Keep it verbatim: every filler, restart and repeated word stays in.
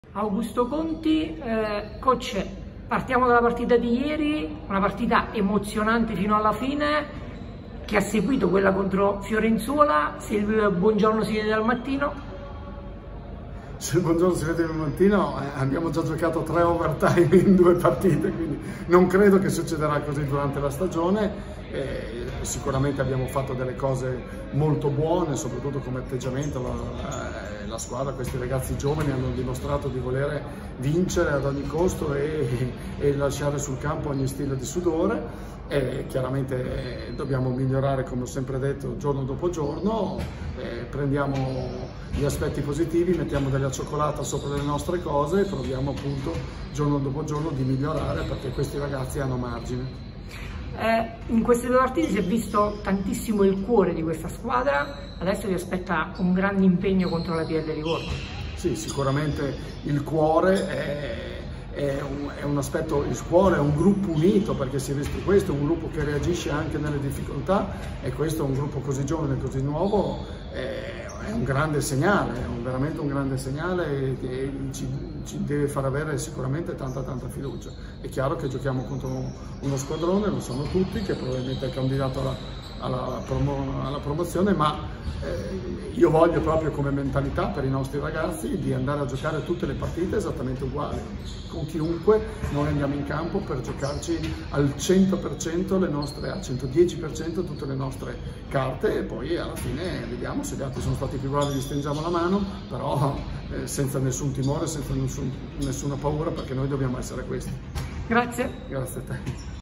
Augusto Conti, eh, coach, partiamo dalla partita di ieri, una partita emozionante fino alla fine, che ha seguito quella contro Fiorenzuola. Se il buongiorno si vede dal mattino. Se il buongiorno si vede dal mattino, eh, abbiamo già giocato tre overtime in due partite, quindi non credo che succederà così durante la stagione. Eh, sicuramente abbiamo fatto delle cose molto buone, soprattutto come atteggiamento. La, la squadra, questi ragazzi giovani hanno dimostrato di volere vincere ad ogni costo e, e lasciare sul campo ogni stilla di sudore. E chiaramente eh, dobbiamo migliorare, come ho sempre detto, giorno dopo giorno. Eh, prendiamo gli aspetti positivi, mettiamo della cioccolata sopra le nostre cose e proviamo appunto giorno dopo giorno di migliorare, perché questi ragazzi hanno margine. Eh, in queste due partite si è visto tantissimo il cuore di questa squadra, adesso vi aspetta un grande impegno contro la P L Livorno. Sì, sicuramente il cuore è, è, un, è un aspetto, il cuore è un gruppo unito, perché si è visto questo, è un gruppo che reagisce anche nelle difficoltà, e questo è un gruppo così giovane, così nuovo, è, è un grande segnale, è un, veramente un grande segnale che ci, ci deve far avere sicuramente tanta tanta fiducia. È chiaro che giochiamo contro uno squadrone, lo sanno tutti, che probabilmente è candidato alla, alla, promo, alla promozione, ma eh, io voglio proprio come mentalità per i nostri ragazzi di andare a giocare tutte le partite esattamente uguali, con chiunque. Noi andiamo in campo per giocarci al cento per cento le nostre, al centodieci per cento tutte le nostre carte, e poi alla fine vediamo se gli altri sono stati più bravi, gli stringiamo la mano, però eh, senza nessun timore, senza nessun, nessuna paura, perché noi dobbiamo essere questi. Grazie. Grazie a te.